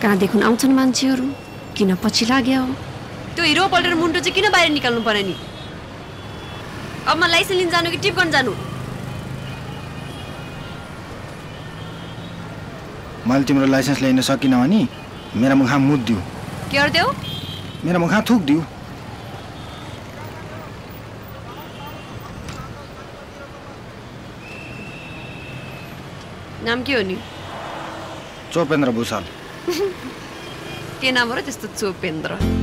कहाँदेखि आउँछन् मान्छेहरू, किन पछि लाग्यो? त्यो हिरो पल्टेर मुन्टो चाहिँ किन बाहिर निकाल्नु पर्यो नि? अब म लाइसेन्स लिन जानु कि टिप गर्न जानु? मैले तिम्रो लाइसेन्स ल्याइन सकिनँ भने मेरा मुखमा मुद दिऊ। के गर्दियौ? मेरा मुखमा थुक दिऊ। नाम के हो नि? चोपेन्द्र भूषाल। के नाम हो र त्यस्तो चोपेन्द्र?